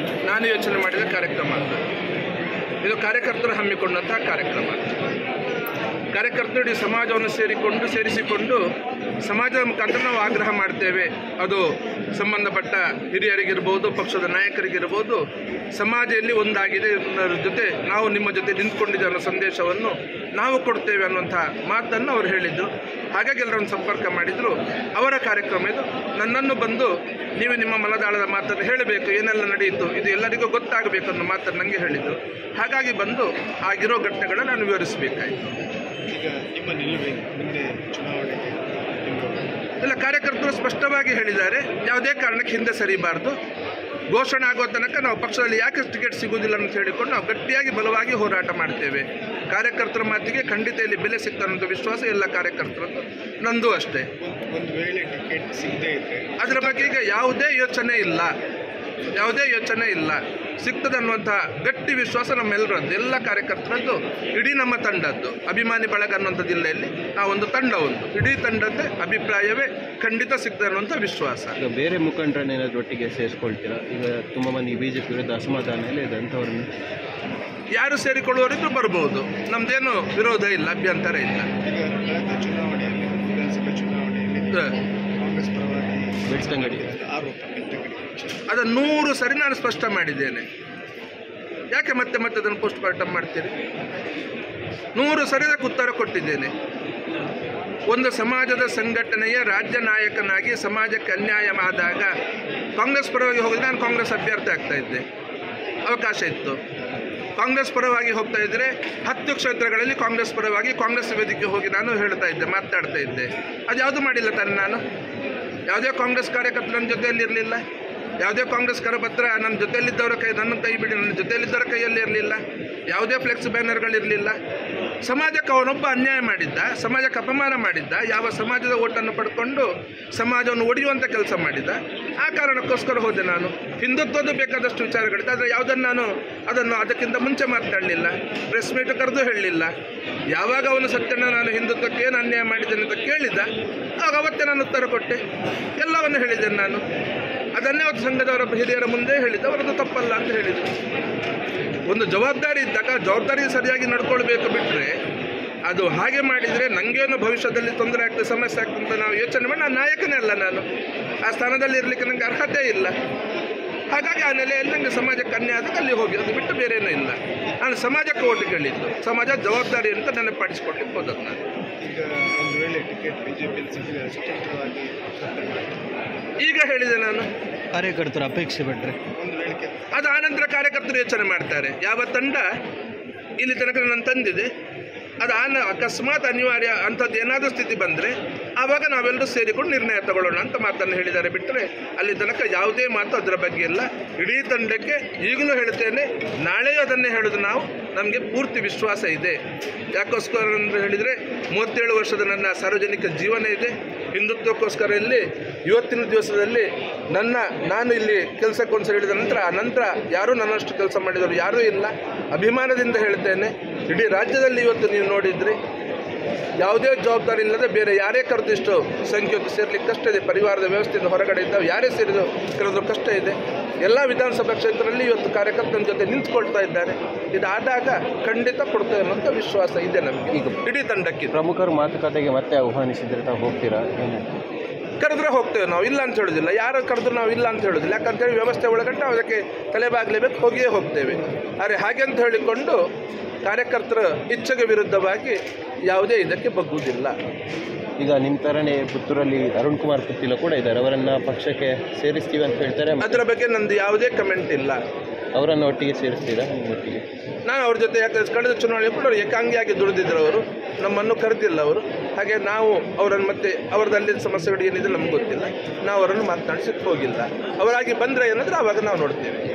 ನಾನು ಯೋಚನೆ ಮಾಡಿದ ಕಾರ್ಯಕ್ರಮ ಅಂತ. ಇದು ಕಾರ್ಯಕರ್ತರು ಹಮ್ಮಿಕೊಂಡಂತಹ ಕಾರ್ಯಕ್ರಮ. ಕಾರ್ಯಕರ್ತರು ಇಡೀ ಸಮಾಜವನ್ನು ಸೇರಿಸಿಕೊಂಡು ಸಮಾಜದ ಮುಖಾಂತರ ನಾವು ಆಗ್ರಹ ಮಾಡ್ತೇವೆ. ಅದು ಸಂಬಂಧಪಟ್ಟ ಹಿರಿಯರಿಗಿರ್ಬೋದು, ಪಕ್ಷದ ನಾಯಕರಿಗಿರ್ಬೋದು, ಸಮಾಜದಲ್ಲಿ ಒಂದಾಗಿದೆ ಅನ್ನೋದ್ರ ಜೊತೆ ನಾವು ನಿಮ್ಮ ಜೊತೆ ನಿಂತ್ಕೊಂಡಿದ್ದೇವೆ ಅನ್ನೋ ಸಂದೇಶವನ್ನು ನಾವು ಕೊಡ್ತೇವೆ ಅನ್ನುವಂಥ ಮಾತನ್ನು ಅವರು ಹೇಳಿದರು. ಹಾಗಾಗಿ ಎಲ್ಲರನ್ನು ಸಂಪರ್ಕ ಮಾಡಿದರು. ಅವರ ಕಾರ್ಯಕ್ರಮ ಇದು. ನನ್ನನ್ನು ಬಂದು ನೀವು ನಿಮ್ಮ ಮನದಾಳದ ಮಾತನ್ನು ಹೇಳಬೇಕು, ಏನೆಲ್ಲ ನಡೆಯಿತು ಇದು ಎಲ್ಲರಿಗೂ ಗೊತ್ತಾಗಬೇಕು ಅನ್ನೋ ಮಾತನ್ನು ನನಗೆ ಹೇಳಿದರು. ಹಾಗಾಗಿ ಬಂದು ಆಗಿರೋ ಘಟನೆಗಳನ್ನು ನಾನು ವಿವರಿಸಬೇಕಾಯಿತು. ಈಗ ನಿಮ್ಮ ನಿಲುವು ಮುಂದೆ ಚುನಾವಣೆಗೆ ಎಲ್ಲ ಕಾರ್ಯಕರ್ತರು ಸ್ಪಷ್ಟವಾಗಿ ಹೇಳಿದ್ದಾರೆ, ಯಾವುದೇ ಕಾರಣಕ್ಕೆ ಹಿಂದೆ ಸರಿಬಾರ್ದು. ಘೋಷಣೆ ಆಗುವ ತನಕ ನಾವು ಪಕ್ಷದಲ್ಲಿ ಯಾಕೆ ಟಿಕೆಟ್ ಸಿಗುವುದಿಲ್ಲ ಅಂತ ಹೇಳಿಕೊಂಡು ನಾವು ಗಟ್ಟಿಯಾಗಿ ಬಲವಾಗಿ ಹೋರಾಟ ಮಾಡ್ತೇವೆ. ಕಾರ್ಯಕರ್ತರ ಮಾತಿಗೆ ಖಂಡಿತ ಇಲ್ಲಿ ಬೆಲೆ ಸಿಗ್ತಾರಂಥ ವಿಶ್ವಾಸ ಎಲ್ಲ ಕಾರ್ಯಕರ್ತರದ್ದು, ನಂದು ಅಷ್ಟೇ. ಒಂದು ವೇಳೆ ಟಿಕೆಟ್ ಸಿಗದೇ ಇದ್ದರೆ ಅದರ ಬಗ್ಗೆ ಈಗ ಯಾವುದೇ ಯೋಚನೆ ಇಲ್ಲ. ಸಿಗ್ತದೆ ಅನ್ನುವಂಥ ಗಟ್ಟಿ ವಿಶ್ವಾಸ ನಮ್ಮೆಲ್ಲರದ್ದು, ಎಲ್ಲ ಕಾರ್ಯಕರ್ತರದ್ದು, ಇಡೀ ನಮ್ಮ ತಂಡದ್ದು. ಅಭಿಮಾನಿ ಬಳಗ ಅನ್ನುವಂಥ ಜಿಲ್ಲೆಯಲ್ಲಿ ನಾವೊಂದು ತಂಡ, ಇಡೀ ತಂಡದ್ದೇ ಅಭಿಪ್ರಾಯವೇ ಖಂಡಿತ ಸಿಗ್ತದೆ ಅನ್ನುವಂಥ ವಿಶ್ವಾಸ. ಈಗ ಬೇರೆ ಮುಖಂಡರನ್ನ ಏನಾದರೂ ಒಟ್ಟಿಗೆ ಸೇರಿಸ್ಕೊಳ್ತೀರಾ? ಈಗ ತುಂಬ ಮಂದಿ BJP ವಿರುದ್ಧ ಅಸಮಾಧಾನ ಎಲ್ಲ ಇದೆ ಅಂಥವ್ರನ್ನ ಯಾರು ಸೇರಿಕೊಳ್ಳುವವರಿದ್ರು ಬರ್ಬೋದು, ನಮ್ಮದೇನು ವಿರೋಧ ಇಲ್ಲ, ಅಭ್ಯಂತರ ಇಲ್ಲ. ಈಗ ಕಳೆದ ಚುನಾವಣೆಯಲ್ಲಿ, ವಿಧಾನಸಭೆ ಚುನಾವಣೆಯಲ್ಲಿ ಕಾಂಗ್ರೆಸ್ ಪರವಾಗಿ ಬೆಳ್ತಂಗಡಿ ಆರೋಪ ಅದು 100 ಸರಿ ನಾನು ಸ್ಪಷ್ಟ ಮಾಡಿದ್ದೇನೆ. ಯಾಕೆ ಮತ್ತೆ ಅದನ್ನು ಪೋಸ್ಟ್ ಮಾರ್ಟಮ್ ಮಾಡ್ತೀರಿ? 100 ಸರಿ ಅದಕ್ಕೆ ಉತ್ತರ ಕೊಟ್ಟಿದ್ದೇನೆ. ಒಂದು ಸಮಾಜದ ಸಂಘಟನೆಯ ರಾಜ್ಯ ನಾಯಕನಾಗಿ ಸಮಾಜಕ್ಕೆ ಅನ್ಯಾಯವಾದಾಗ ಕಾಂಗ್ರೆಸ್ ಪರವಾಗಿ ಹೋಗಿದ್ರೆ ನಾನು ಕಾಂಗ್ರೆಸ್ ಅಭ್ಯರ್ಥಿ ಆಗ್ತಾ ಇದ್ದೆ, ಅವಕಾಶ ಇತ್ತು. ಕಾಂಗ್ರೆಸ್ ಪರವಾಗಿ ಹೋಗ್ತಾ ಇದ್ದರೆ 10 ಕ್ಷೇತ್ರಗಳಲ್ಲಿ ಕಾಂಗ್ರೆಸ್ ಪರವಾಗಿ ಕಾಂಗ್ರೆಸ್ ವೇದಿಕೆ ಹೋಗಿ ನಾನು ಹೇಳ್ತಾ ಇದ್ದೆ, ಮಾತಾಡ್ತಾ ಇದ್ದೆ. ಅದು ಯಾವುದು ಮಾಡಿಲ್ಲ ತಾನೆ ನಾನು. ಯಾವುದೇ ಕಾಂಗ್ರೆಸ್ ಕಾರ್ಯಕರ್ತರು ನನ್ನ ಜೊತೆಯಲ್ಲಿ ಇರಲಿಲ್ಲ, ಯಾವುದೇ ಕಾಂಗ್ರೆಸ್ ಕರಪತ್ರ ನನ್ನ ಜೊತೆಯಲ್ಲಿದ್ದವರ ನನ್ನ ಕೈ ಬಿಡಿ, ನನ್ನ ಜೊತೆಯಲ್ಲಿದ್ದವರ ಕೈಯಲ್ಲಿ ಇರಲಿಲ್ಲ, ಯಾವುದೇ ಫ್ಲೆಕ್ಸ್ ಬ್ಯಾನರ್ಗಳಿರಲಿಲ್ಲ. ಸಮಾಜಕ್ಕೆ ಅವನೊಬ್ಬ ಅನ್ಯಾಯ ಮಾಡಿದ್ದ, ಸಮಾಜಕ್ಕೆ ಅಪಮಾನ ಮಾಡಿದ್ದ, ಯಾವ ಸಮಾಜದ ಓಟನ್ನು ಪಡ್ಕೊಂಡು ಸಮಾಜವನ್ನು ಒಡೆಯುವಂಥ ಕೆಲಸ ಮಾಡಿದ್ದ. ಆ ಕಾರಣಕ್ಕೋಸ್ಕರ ಹೋದೆ ನಾನು. ಹಿಂದುತ್ವದ್ದು ಬೇಕಾದಷ್ಟು ವಿಚಾರಗಳಿದೆ, ಆದರೆ ಯಾವುದನ್ನು ಅದನ್ನು ಅದಕ್ಕಿಂತ ಮುಂಚೆ ಮಾತಾಡಲಿಲ್ಲ, ಪ್ರೆಸ್ ಮೀಟ್ ಕರೆದು ಹೇಳಲಿಲ್ಲ. ಯಾವಾಗ ಅವನು ಸತ್ಯನ ನಾನು ಹಿಂದುತ್ವಕ್ಕೆ ಏನು ಅನ್ಯಾಯ ಮಾಡಿದ್ದೇನೆ ಅಂತ ಕೇಳಿದ, ಆಗ ಅವತ್ತೇ ನಾನು ಉತ್ತರ ಕೊಟ್ಟೆ, ಎಲ್ಲವನ್ನು ಹೇಳಿದ್ದೇನೆ ನಾನು. ಅದನ್ನೇ ಅವತ್ತು ಸಂಘದವರ ಹಿರಿಯರ ಮುಂದೆ ಹೇಳಿದ್ದೆ, ಅವರದ್ದು ತಪ್ಪಲ್ಲ ಅಂತ ಹೇಳಿದರು. ಒಂದು ಜವಾಬ್ದಾರಿ ಇದ್ದಾಗ ಜವಾಬ್ದಾರಿ ಸರಿಯಾಗಿ ನಡ್ಕೊಳ್ಬೇಕು, ಬಿಟ್ಟರೆ ಅದು ಹಾಗೆ ಮಾಡಿದರೆ ನನಗೇನು ಭವಿಷ್ಯದಲ್ಲಿ ತೊಂದರೆ ಆಗ್ತದೆ, ಸಮಸ್ಯೆ ಆಗ್ತದೆ ಅಂತ ನಾವು ಯೋಚನೆ ಮಾಡಿ, ನಾನು ನಾಯಕನೇ ಅಲ್ಲ, ನಾನು ಆ ಸ್ಥಾನದಲ್ಲಿ ಇರಲಿಕ್ಕೆ ನನಗೆ ಅರ್ಹತೆ ಇಲ್ಲ. ಹಾಗಾಗಿ ಆ ನೆಲೆಯಲ್ಲಿ ನನಗೆ ಸಮಾಜಕ್ಕೆ ಅನ್ಯಾಯ ಆದಾಗ ಅಲ್ಲಿ ಹೋಗಿ, ಅದು ಬಿಟ್ಟು ಬೇರೇನೂ ಇಲ್ಲ. ನಾನು ಸಮಾಜಕ್ಕೆ ಓಟು ಕೇಳಿದ್ದು, ಸಮಾಜ ಜವಾಬ್ದಾರಿ ಅಂತ ನನಗೆ ಪಾಡಿಸ್ಕೊಡ್ಲಿಕ್ಕೆ ಹೋದದ್ದು ನಾನು. ಈಗ ಒಂದು ವೇಳೆ ಟಿಕೆಟ್ ಬಿಜೆಪಿಯಲ್ಲಿ ಸಿಕ್ಕಿದರೆ ಸ್ವತಂತ್ರವಾಗಿ ಈಗ ಹೇಳಿದೆ ನಾನು, ಕಾರ್ಯಕರ್ತರ ಅಪೇಕ್ಷೆ ಬಿಟ್ಟರೆ ಒಂದು ವೇಳೆ ಅದು ಆನಂತರ ಕಾರ್ಯಕರ್ತರು ಯೋಚನೆ ಮಾಡ್ತಾರೆ. ಯಾವ ತಂಡ ಇಲ್ಲಿ ತನಕ ನಾನು ತಂದಿದೆ, ಅದು ಅಕಸ್ಮಾತ್ ಅನಿವಾರ್ಯ ಅಂಥದ್ದು ಏನಾದರೂ ಸ್ಥಿತಿ ಬಂದರೆ ಆವಾಗ ನಾವೆಲ್ಲರೂ ಸೇರಿಕೊಂಡು ನಿರ್ಣಯ ತಗೊಳ್ಳೋಣ ಅಂತ ಮಾತನ್ನು ಹೇಳಿದ್ದಾರೆ, ಬಿಟ್ಟರೆ ಅಲ್ಲಿ ತನಕ ಯಾವುದೇ ಮಾತು ಅದರ ಬಗ್ಗೆ ಇಲ್ಲ. ಇಡೀ ತಂಡಕ್ಕೆ ಈಗಲೂ ಹೇಳ್ತೇನೆ, ನಾಳೆಯೂ ಅದನ್ನೇ ಹೇಳೋದು ನಾವು. ನಮಗೆ ಪೂರ್ತಿ ವಿಶ್ವಾಸ ಇದೆ. ಯಾಕೋಸ್ಕರ ಅಂತ ಹೇಳಿದರೆ 37 ವರ್ಷದ ನನ್ನ ಸಾರ್ವಜನಿಕ ಜೀವನ ಇದೆ. ಹಿಂದುತ್ವಕ್ಕೋಸ್ಕರ ಇಲ್ಲಿ ಇವತ್ತಿನ ದಿವಸದಲ್ಲಿ ನಾನು ಇಲ್ಲಿ ಕೆಲಸಕ್ಕೊಂದು ಹೇಳಿದ ನಂತರ ಯಾರೂ ನನ್ನಷ್ಟು ಕೆಲಸ ಮಾಡಿದವರು ಯಾರೂ ಇಲ್ಲ. ಅಭಿಮಾನದಿಂದ ಹೇಳ್ತೇನೆ, ಇಡೀ ರಾಜ್ಯದಲ್ಲಿ ಇವತ್ತು ನೀವು ನೋಡಿದ್ರಿ, ಯಾವುದೇ ಜವಾಬ್ದಾರಿ ಇಲ್ಲದೆ ಬೇರೆ ಯಾರೇ ಕರೆದಿಷ್ಟು ಸಂಖ್ಯೆಯನ್ನು ಸೇರ್ಲಿಕ್ಕೆ ಕಷ್ಟ ಇದೆ. ಪರಿವಾರದ ವ್ಯವಸ್ಥೆಯಿಂದ ಹೊರಗಡೆ ಇದ್ದಾವೆ ಯಾರೇ ಕರೆದ್ರು ಕಷ್ಟ ಇದೆ. ಎಲ್ಲ ವಿಧಾನಸಭಾ ಕ್ಷೇತ್ರದಲ್ಲಿ ಇವತ್ತು ಕಾರ್ಯಕರ್ತರ ಜೊತೆ ನಿಂತ್ಕೊಳ್ತಾ ಇದ್ದಾರೆ. ಇದಾದಾಗ ಖಂಡಿತ ಕೊಡ್ತೇವೆ ಅನ್ನೋಂಥ ವಿಶ್ವಾಸ ಇದೆ ನಮಗೆ. ಈಗ ಇಡೀ ತಂಡಕ್ಕೆ ಪ್ರಮುಖರು ಮಾತುಕತೆಗೆ ಮತ್ತೆ ಆಹ್ವಾನಿಸಿದ್ರೆ ತಾವು ಹೋಗ್ತೀರಾ? ಕರೆದ್ರೆ ಹೋಗ್ತೇವೆ ನಾವು, ಇಲ್ಲ ಅಂತ ಹೇಳೋದಿಲ್ಲ. ಯಾರು ಕರೆದ್ರು ನಾವು ಇಲ್ಲ ಅಂತ ಹೇಳೋದಿಲ್ಲ. ಯಾಕಂತೇಳಿ ವ್ಯವಸ್ಥೆ ಒಳಗಡೆ ನಾವು ಅದಕ್ಕೆ ತಲೆಬಾಗಲೇಬೇಕು, ಹೋಗಿಯೇ ಹೋಗ್ತೇವೆ. ಆದರೆ ಹಾಗೆ ಅಂತ ಹೇಳಿಕೊಂಡು ಕಾರ್ಯಕರ್ತರ ಇಚ್ಛೆಗೆ ವಿರುದ್ಧವಾಗಿ ಯಾವುದೇ ಇದಕ್ಕೆ ಬಗ್ಗುವುದಿಲ್ಲ. ಈಗ ನಿಮ್ಮ ಥರನೇ ಪುತ್ತೂರಲ್ಲಿ ಅರುಣ್ ಕುಮಾರ್ ಪುತ್ತಿಲ ಕೂಡ ಇದ್ದಾರೆ, ಅವರನ್ನು ಪಕ್ಷಕ್ಕೆ ಸೇರಿಸ್ತೀವಿ ಅಂತ ಹೇಳ್ತಾರೆ. ಅದರ ಬಗ್ಗೆ ನಂದು ಯಾವುದೇ ಕಮೆಂಟ್ ಇಲ್ಲ. ಅವರನ್ನು ಒಟ್ಟಿಗೆ ಸೇರಿಸ್ತೀರಾ? ಒಟ್ಟಿಗೆ ನಾನು ಅವ್ರ ಜೊತೆ ಯಾಕಂದ್ರೆ ಕಳೆದ ಚುನಾವಣೆ ಕೂಡ ಅವರು ಏಕಾಂಗಿಯಾಗಿ ದುಡಿದಿದ್ರು. ಅವರು ನಮ್ಮನ್ನು ಕರೆದಿಲ್ಲ ಅವರು. ಹಾಗೆ ನಾವು ಅವರನ್ನು ಮತ್ತೆ ಅವರದಲ್ಲಿ ಸಮಸ್ಯೆಗಳು ಏನಿದೆ ನಮ್ಗೆ ಗೊತ್ತಿಲ್ಲ. ನಾವು ಅವರನ್ನು ಮಾತನಾಡಿಸಕ್ಕೆ ಹೋಗಿಲ್ಲ. ಅವರಾಗಿ ಬಂದರೆ ಏನಾದರೂ ಆವಾಗ ನಾವು ನೋಡ್ತೇವೆ.